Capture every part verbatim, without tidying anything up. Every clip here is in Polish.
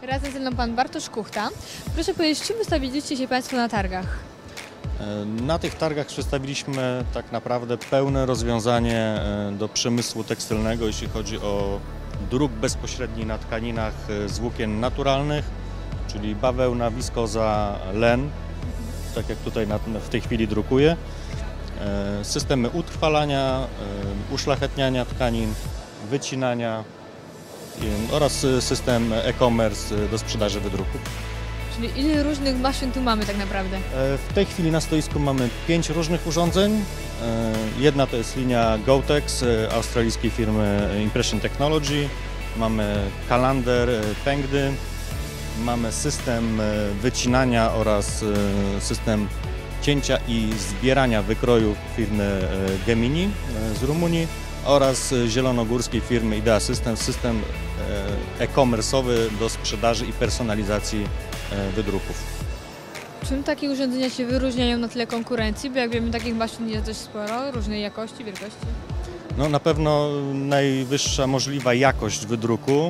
Razem ze mną pan Bartosz Kuchta. Proszę powiedzieć, czym wystawiliście się państwo na targach? Na tych targach przedstawiliśmy tak naprawdę pełne rozwiązanie do przemysłu tekstylnego, jeśli chodzi o druk bezpośredni na tkaninach z włókien naturalnych, czyli bawełna, wiskoza, len, tak jak tutaj w tej chwili drukuję. Systemy utrwalania, uszlachetniania tkanin, wycinania oraz system e-commerce do sprzedaży wydruków. Czyli ile różnych maszyn tu mamy tak naprawdę? W tej chwili na stoisku mamy pięć różnych urządzeń. Jedna to jest linia Gotex australijskiej firmy Impression Technology. Mamy kalander Pengdy. Mamy system wycinania oraz system cięcia i zbierania wykrojów firmy Gemini z Rumunii oraz zielonogórskiej firmy Idea System, system e-commerce'owy do sprzedaży i personalizacji wydruków. Czym takie urządzenia się wyróżniają na tle konkurencji? Bo jak wiemy, takich maszyn jest dość sporo, różnej jakości, wielkości. No, na pewno najwyższa możliwa jakość wydruku,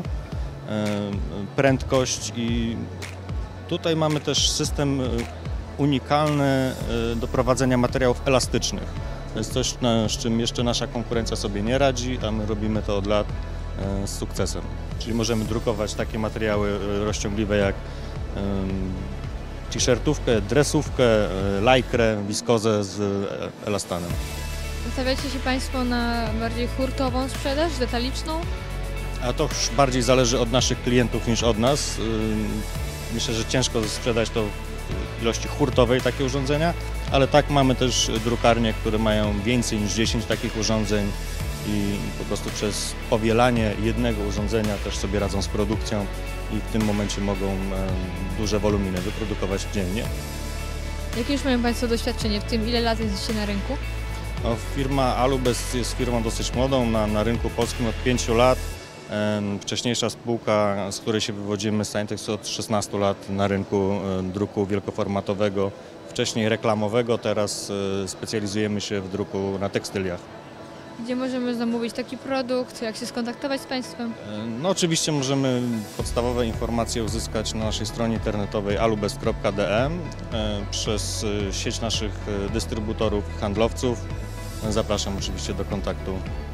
prędkość i tutaj mamy też system unikalny do prowadzenia materiałów elastycznych. To jest coś, z czym jeszcze nasza konkurencja sobie nie radzi, a my robimy to od lat z sukcesem. Czyli możemy drukować takie materiały rozciągliwe jak t-shirtówkę, dresówkę, lajkrę, wiskozę z elastanem. Nastawiacie się państwo na bardziej hurtową sprzedaż, detaliczną? A to już bardziej zależy od naszych klientów niż od nas. Myślę, że ciężko sprzedać to w ilości hurtowej takie urządzenia, ale tak mamy też drukarnie, które mają więcej niż dziesięć takich urządzeń i po prostu przez powielanie jednego urządzenia też sobie radzą z produkcją i w tym momencie mogą duże woluminy wyprodukować dziennie. Jakie już mają państwo doświadczenie w tym, ile lat jesteście na rynku? No, firma Alubest jest firmą dosyć młodą, na, na rynku polskim od pięciu lat. Wcześniejsza spółka, z której się wywodzimy, Syntex, od szesnastu lat na rynku druku wielkoformatowego, wcześniej reklamowego, teraz specjalizujemy się w druku na tekstyliach. Gdzie możemy zamówić taki produkt, jak się skontaktować z państwem? No oczywiście możemy podstawowe informacje uzyskać na naszej stronie internetowej alubest kropka de przez sieć naszych dystrybutorów, handlowców. Zapraszam oczywiście do kontaktu.